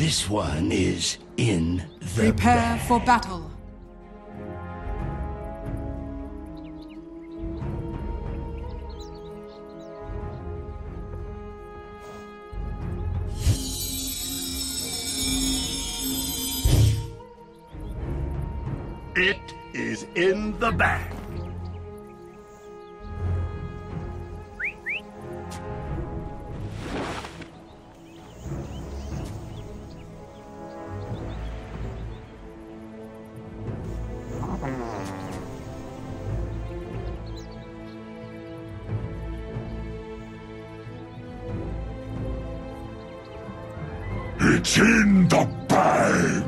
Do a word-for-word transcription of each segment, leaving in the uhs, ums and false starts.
This one is in the Prepare bag. for battle. It is in the bag. It's in the bag!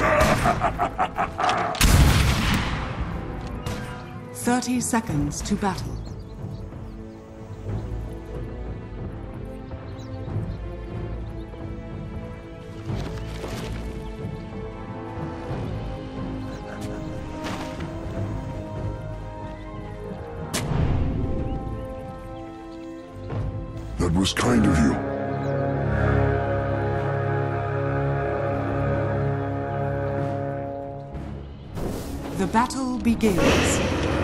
Thirty seconds to battle. That was kind of you. The battle begins.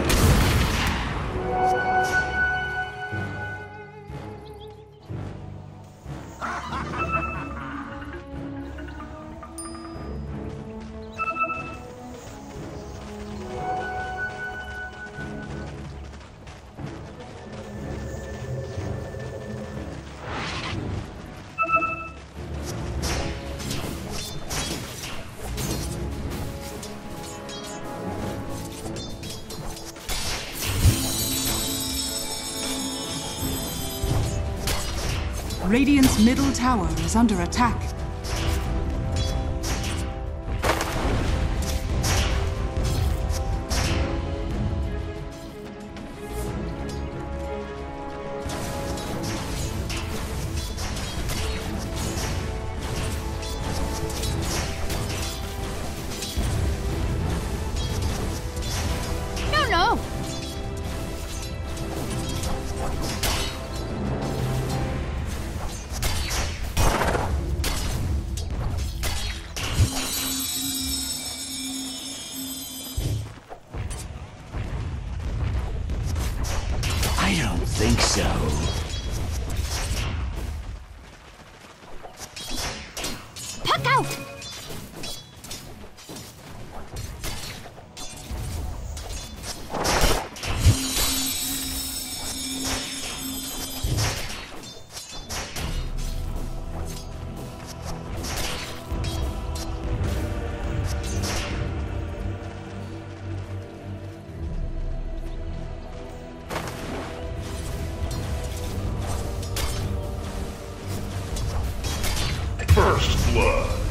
Radiant's middle tower is under attack. No, no! I don't think so. Puck out! First blood.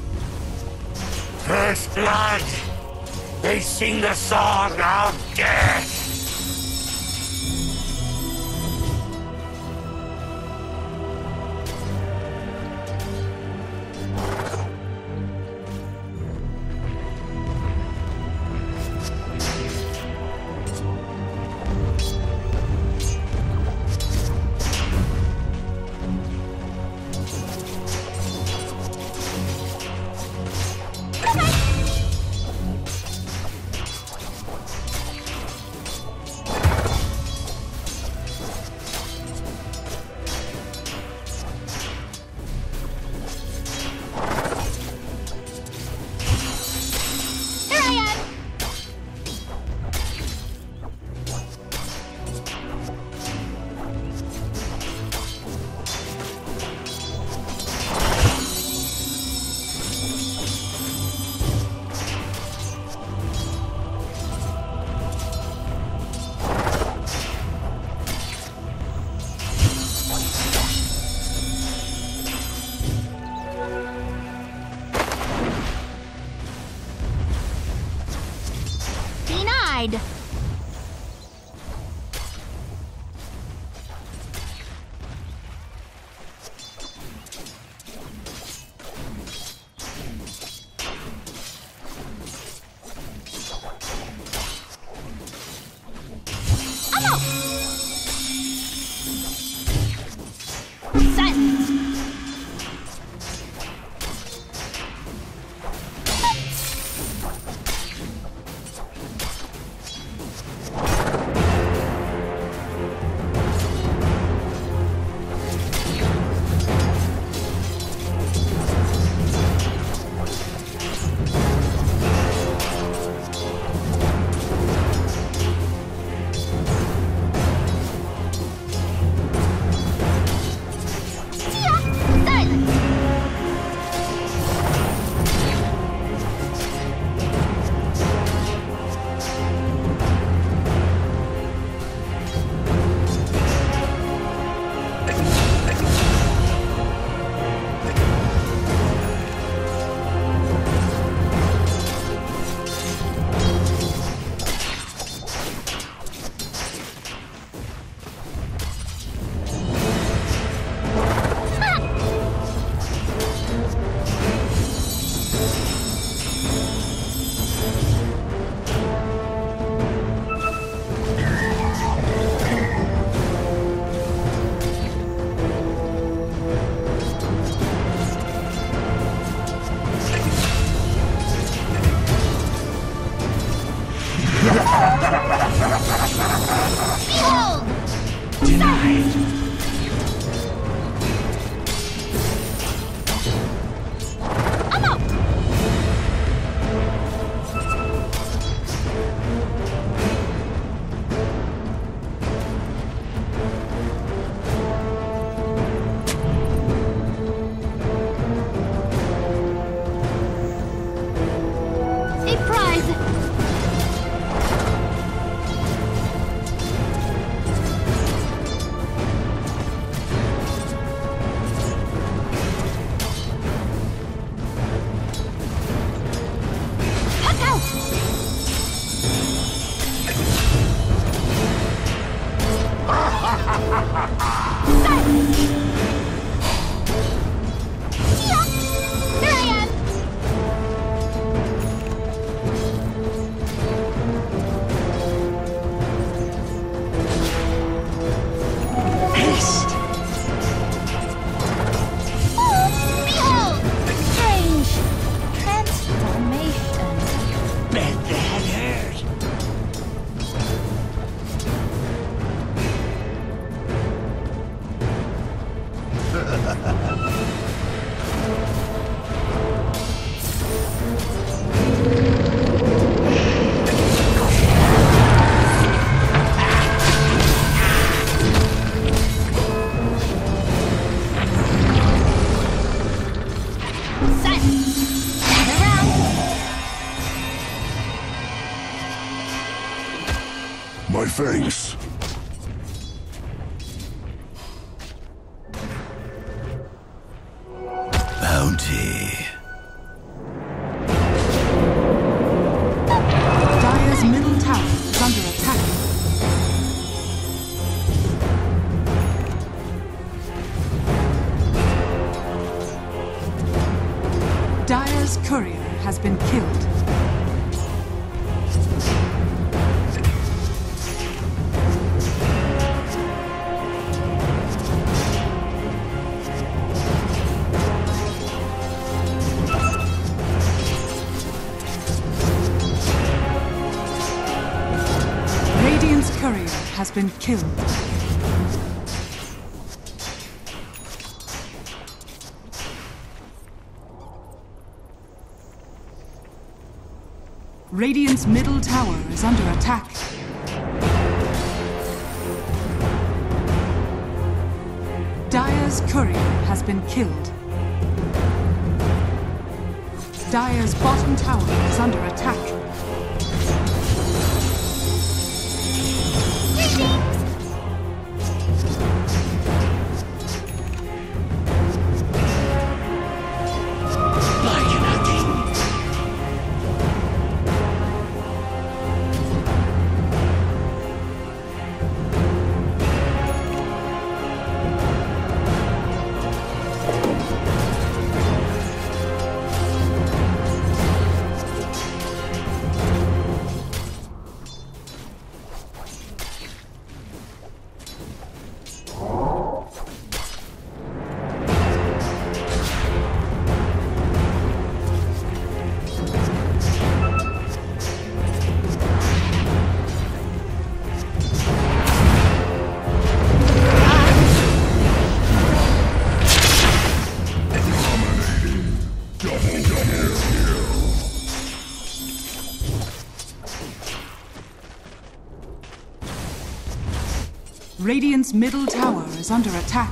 First blood! They sing the song of death! Denied. My thanks. Bounty. Dire's middle tower is under attack. Dire's courier has been killed. Radiant's courier has been killed. Radiant's middle tower is under attack. Dire's courier has been killed. Dire's bottom tower is under attack. Radiant's middle tower is under attack.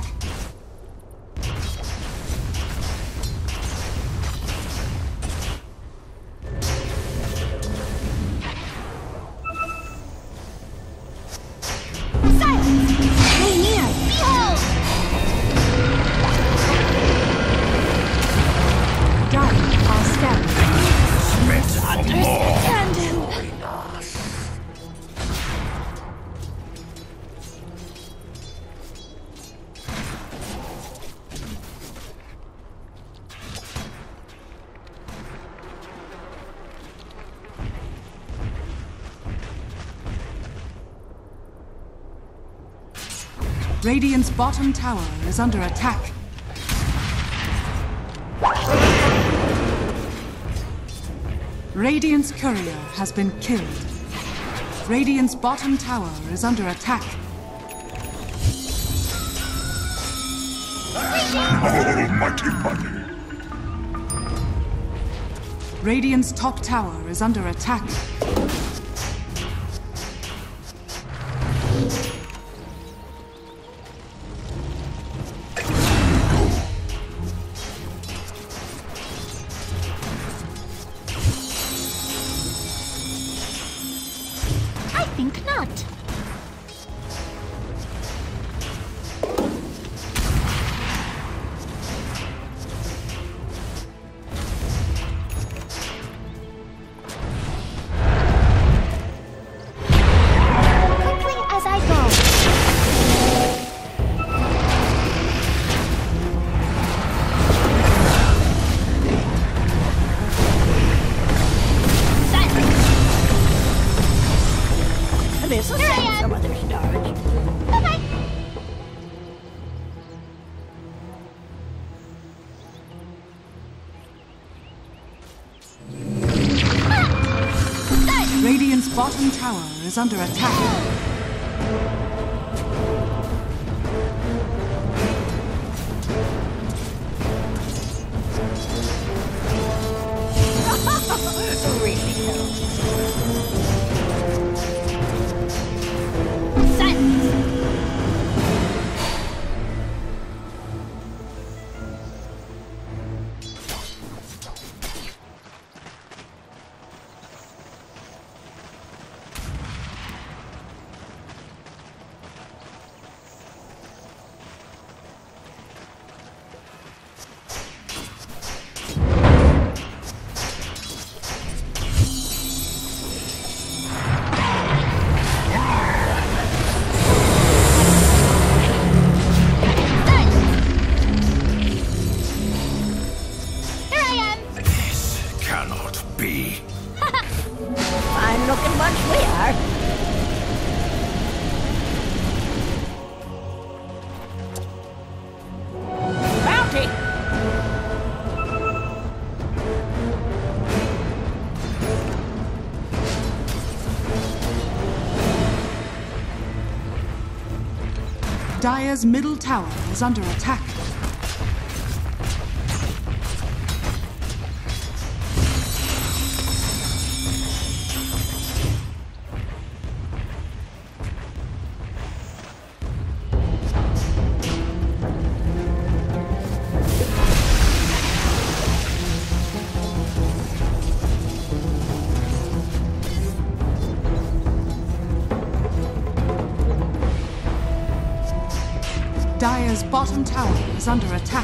Radiant's bottom tower is under attack. Radiant's courier has been killed. Radiant's bottom tower is under attack. Almighty money. Radiant's top tower is under attack. I think not. This'll save some other storage. Okay. Radiant's bottom tower is under attack. Looking much we are. Bounty! Dire's middle tower is under attack. Dire's bottom tower is under attack.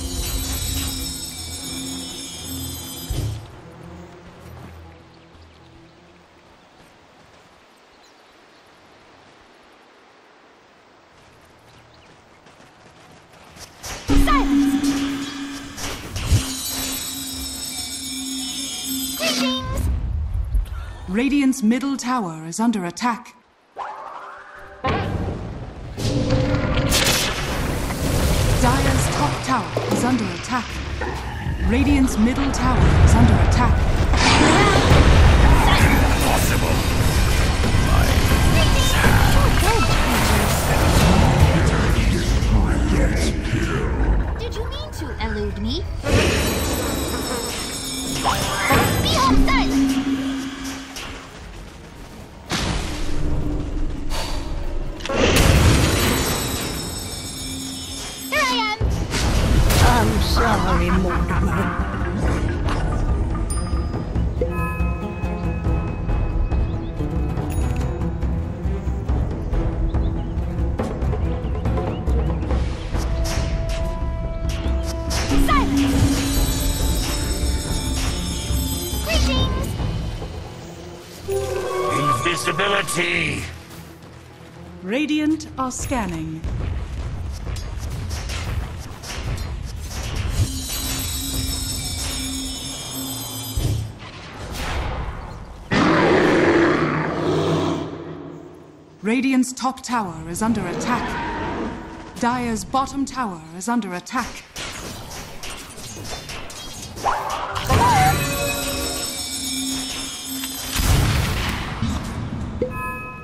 Silence! Greetings! Radiant's middle tower is under attack. Dire's top tower is under attack. Radiant's middle tower is under attack. Impossible. Did you mean to elude me? Be on silent! I'm sorry, Mortimer. Invisibility! Radiant are scanning. Radiant's top tower is under attack. Dire's bottom tower is under attack.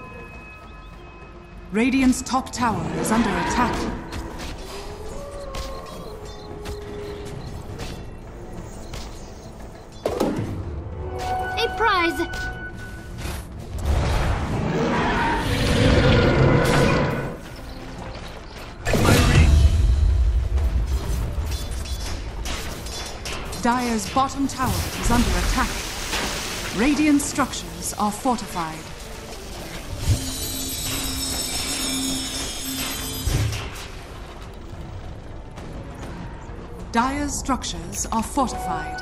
Radiant's top tower is under attack. Dire's bottom tower is under attack. Radiant structures are fortified. Dire's structures are fortified.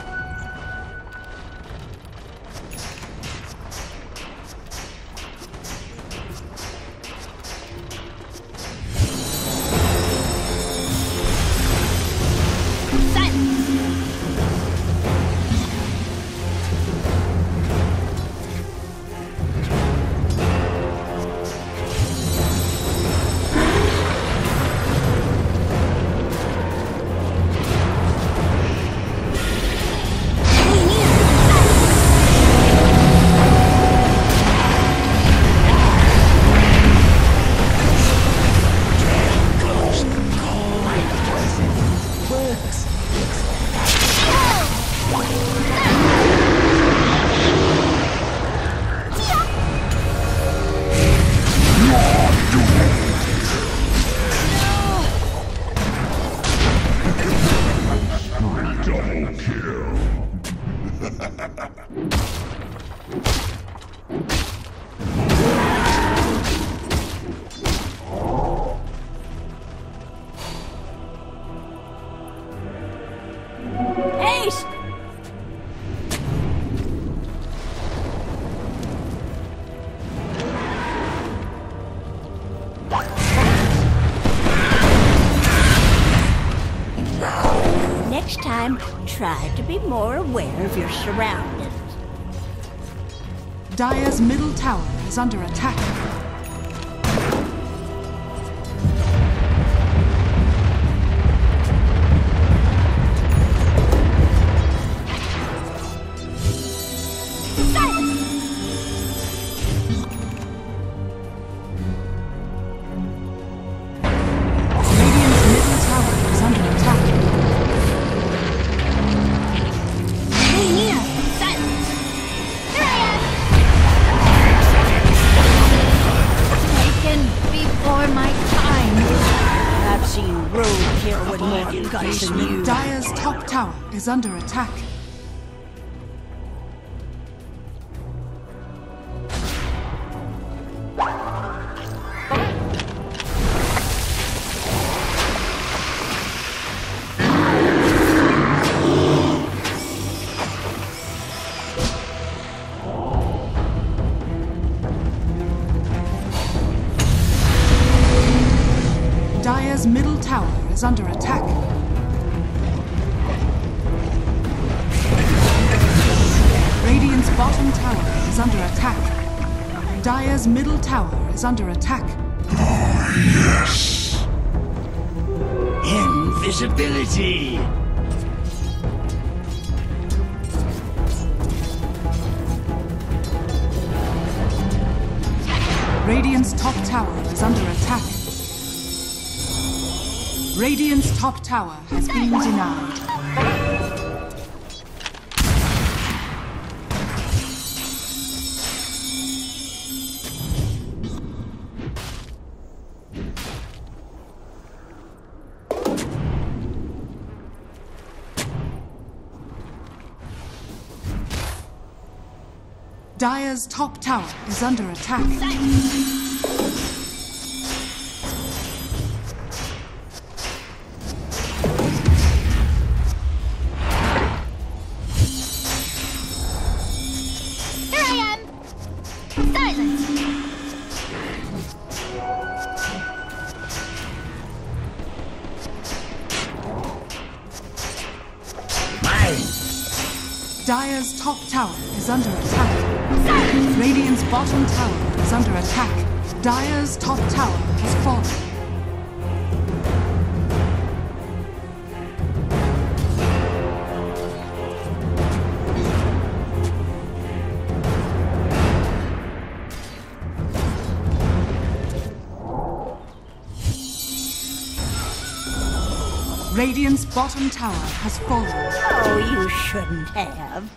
Next time, try to be more aware of your surroundings. Dire's middle tower is under attack. Dire's top tower is under attack. Dire's middle tower is under attack. Radiant's bottom tower is under attack. Dire's middle tower is under attack. Oh, yes. Invisibility. Radiant's top tower is under attack. Radiant's top tower has been denied. Dire's top tower is under attack. Dire's top tower is under attack. Radiant's bottom tower is under attack. Dire's top tower has fallen. Radiant's bottom tower has fallen. Oh, you shouldn't have.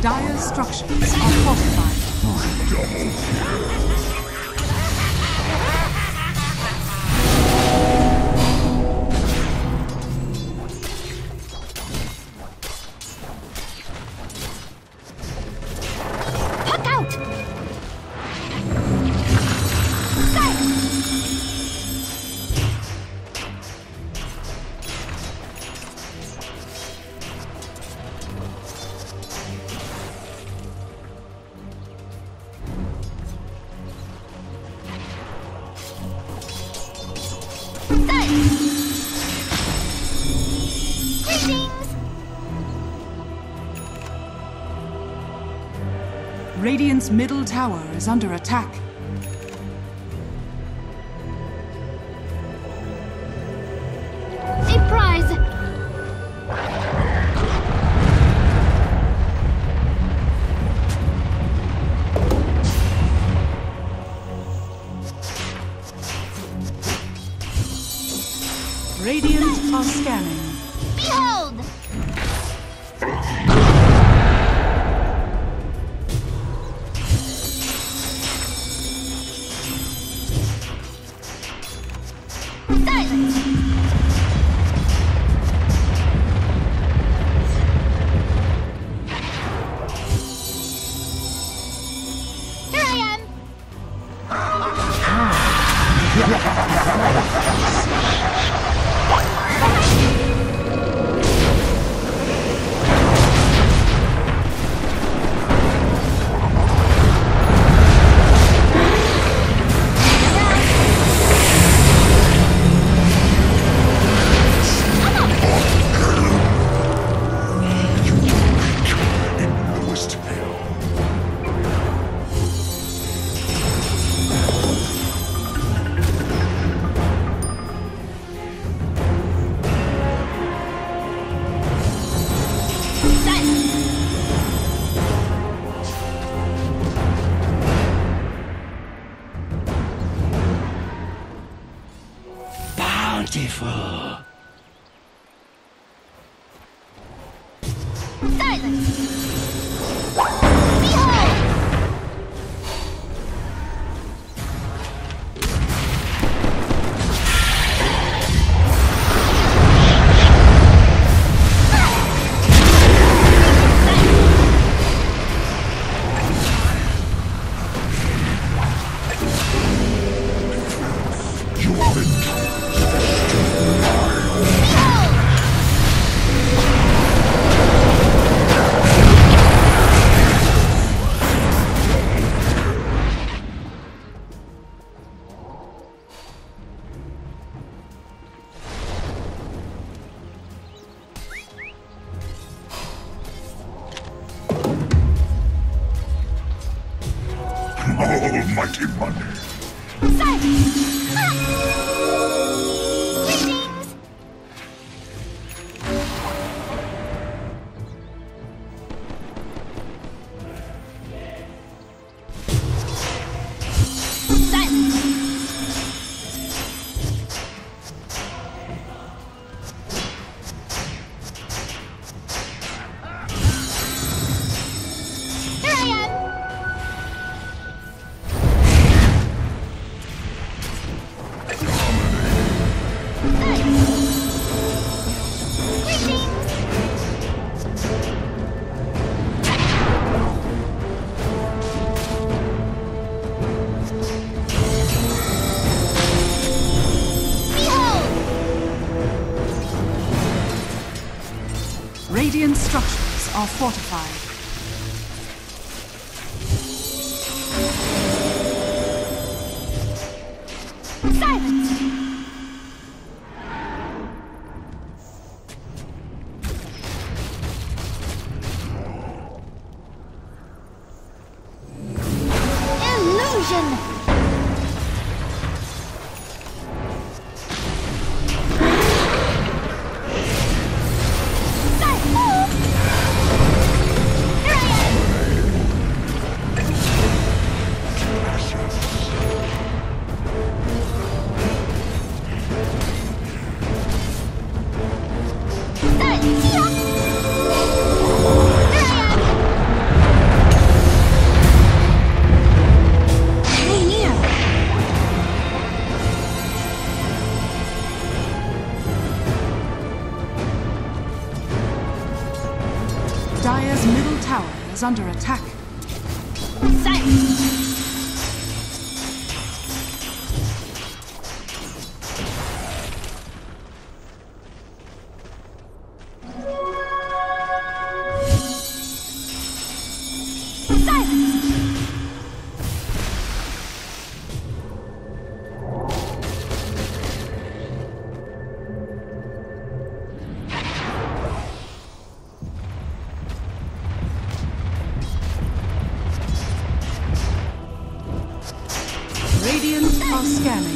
Dire's structures are fortified. Puck out! Radiant's middle tower is under attack. A prize! Radiant are scanning. Behold! Bountiful. Silence! Behold! Almighty money. Silence! Ah! Greetings! Silence! Here I am! Radiant structures are fortified. Silence! Illusion! tower is under attack. Silence! Radiant are scanning.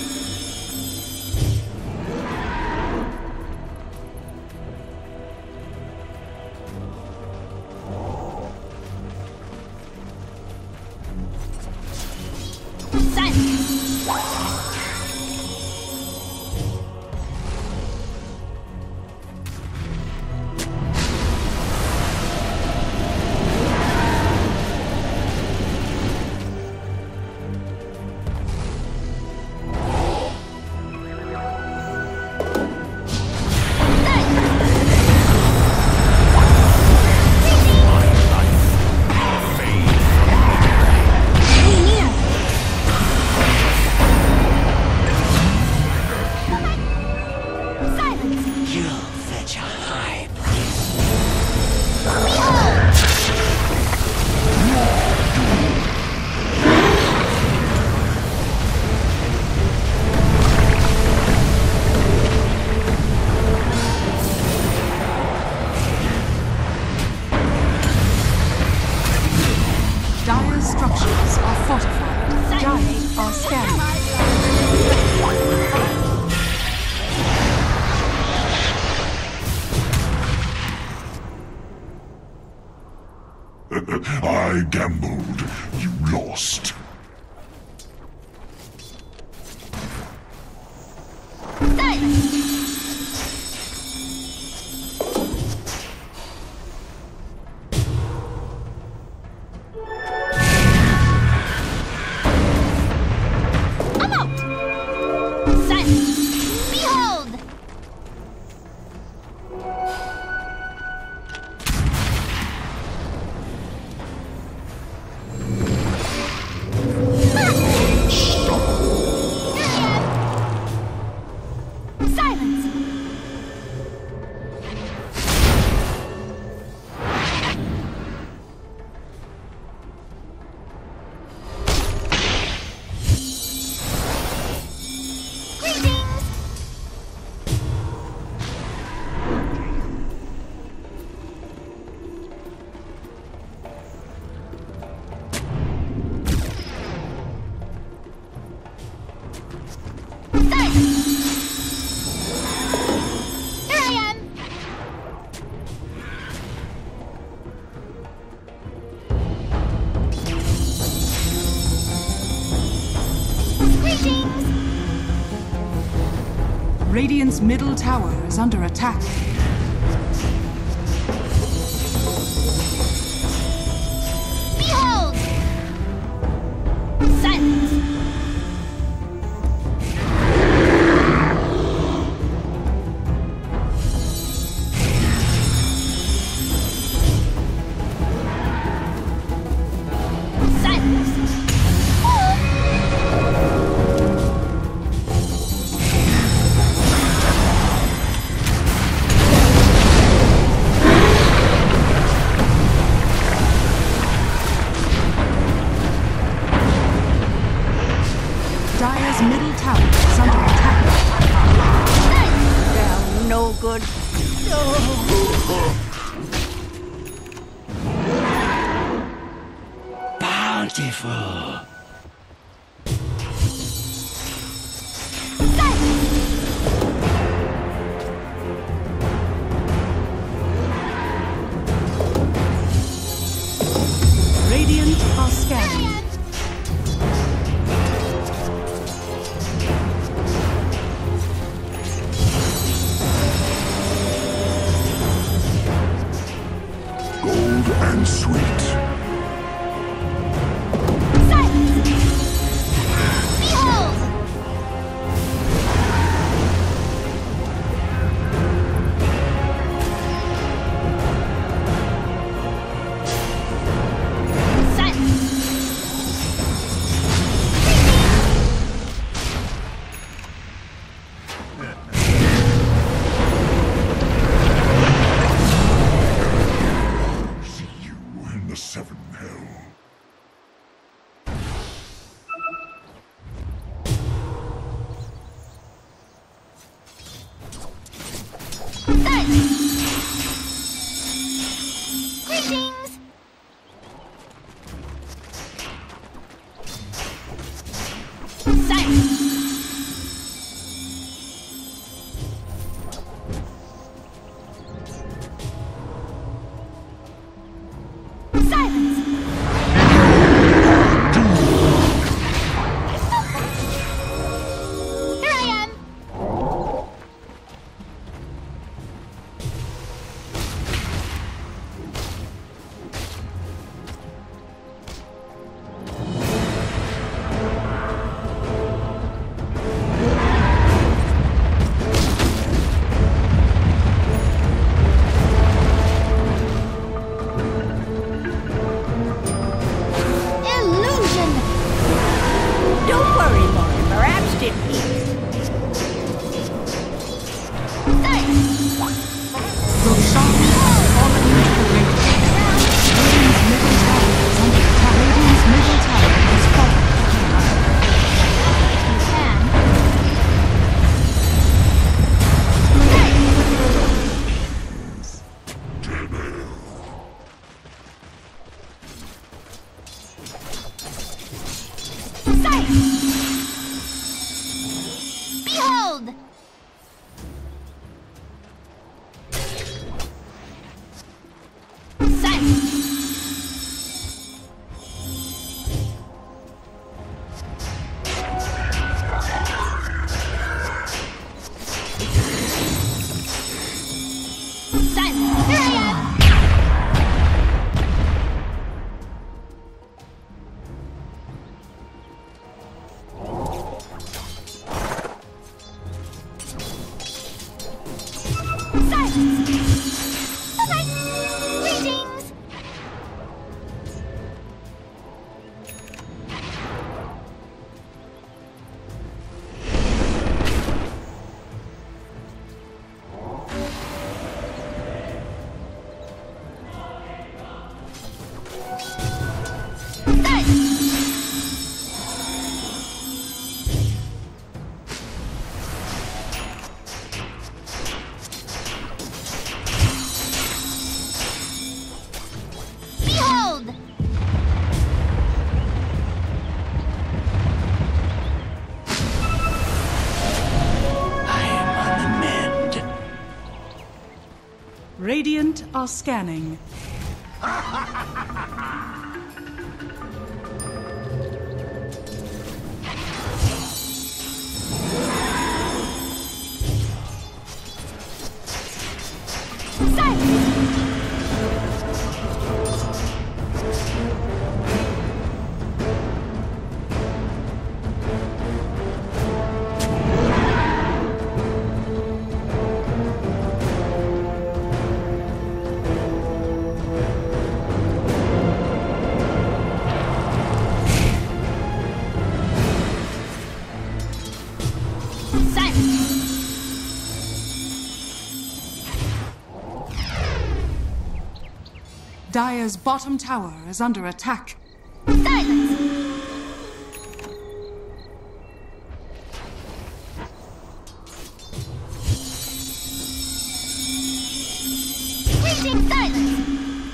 Dire's structures are fortified. Giants are scanning. I gambled. You lost. Radiant's middle tower is under attack. Behold! Silence! Dire's middle tower is under attack. They're no good. Bountiful. Radiant are scanning. Gold and sweet. the seven hell. Greetings! Silence! Silence! Here I am! Illusion! Don't worry, Mortimer. I'm still here. Silence! Roshan has fallen into the grave. Radiant's middle tower is under attack. Radiant's middle tower has fallen. You can. Silence! Behold! Silence! Silence! Here I am! Silence! Bye-bye! Greetings! Silence! Behold! I am on the mend. Radiant are scanning. Silence! Silence! Dire's bottom tower is under attack. Silence! Greeting! Silence!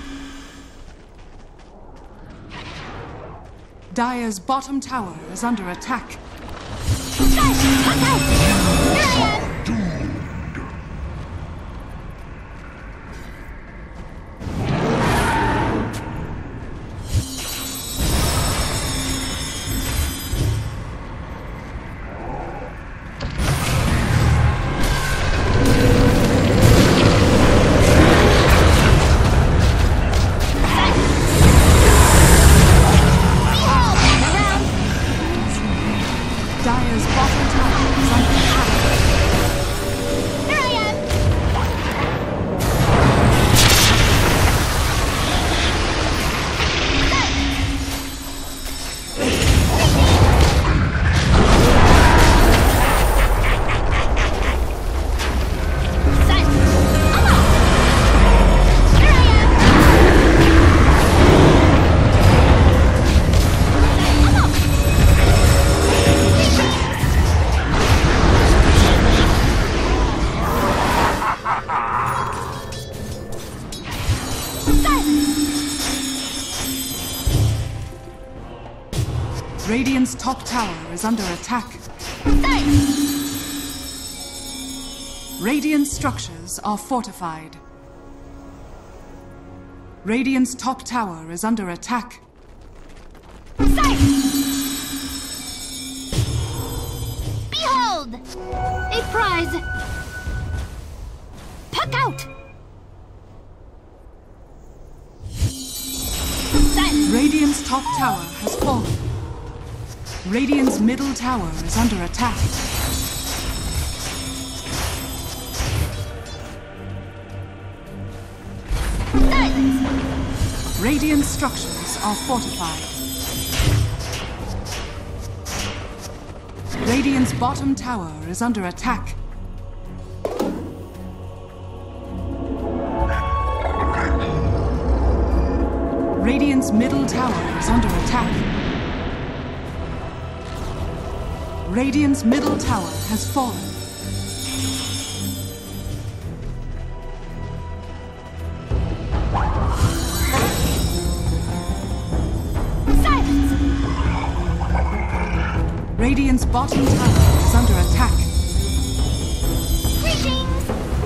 Dire's bottom tower is under attack. Silence! Here I am! Dire's bottom tower is under attack. Radiant's top tower is under attack. Radiant structures are fortified. Radiant's top tower is under attack. Behold! A prize! Puck out! Radiant's top tower has fallen. Radiant's middle tower is under attack. Silence! Radiant structures are fortified. Radiant's bottom tower is under attack. Radiant's middle tower is under attack. Radiant's middle tower has fallen. Silence! Radiant's bottom tower is under attack. Greetings!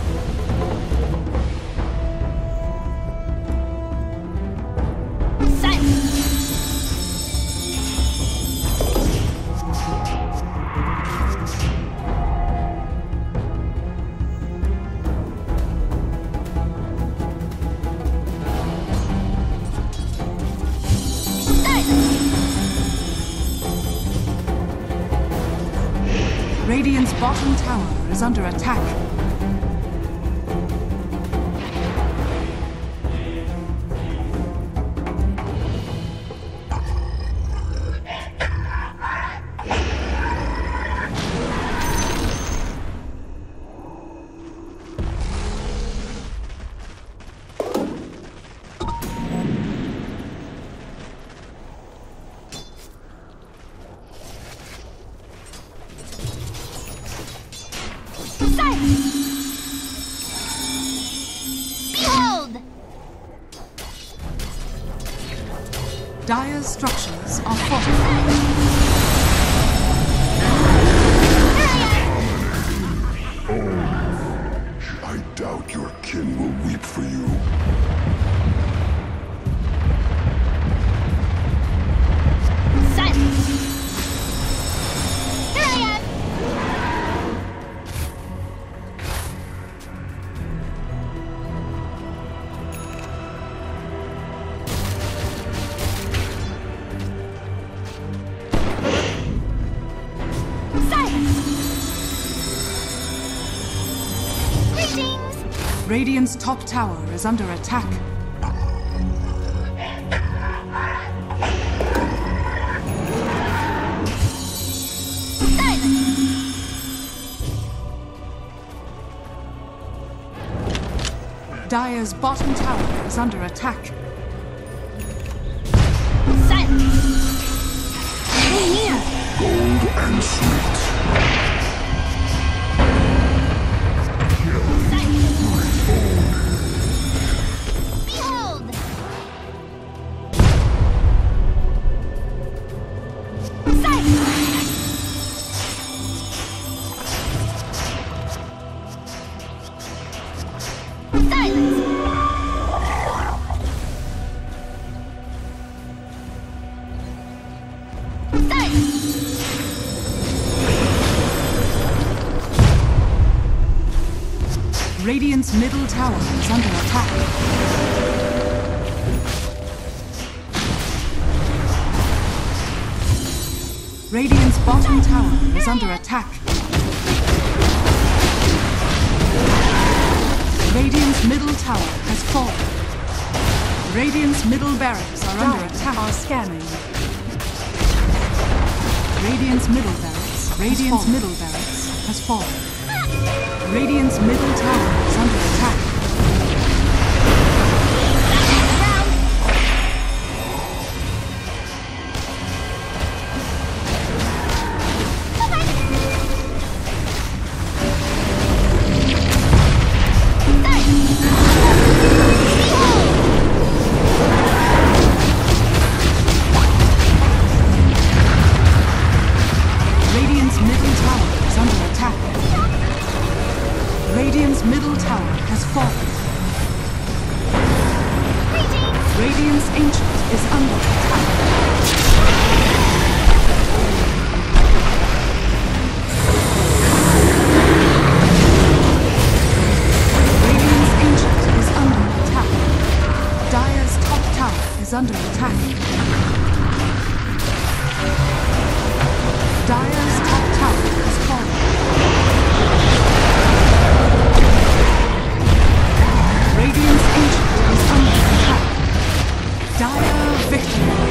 Silence! Radiant's bottom tower is under attack. Behold! Dire's structures are fortified. I doubt your kin will weep for you. Silence! Here I am! Radiant's top tower is under attack. Dire's bottom tower is under attack. Silence! Stay here! Gold and sweet. Radiant's middle tower is under attack. Radiant's bottom tower is under attack. Radiant's middle tower has fallen. Radiant's middle barracks are under attack. Are scanning. Radiant's middle barracks. Radiant's middle barracks has fallen. Radiant's middle tower is under attack. Ancient is under attack. Radiant's Ancient is under attack. Dire's top tower is under attack. Dire's top tower has fallen. Radiant's Ancient is under attack. Dire victory.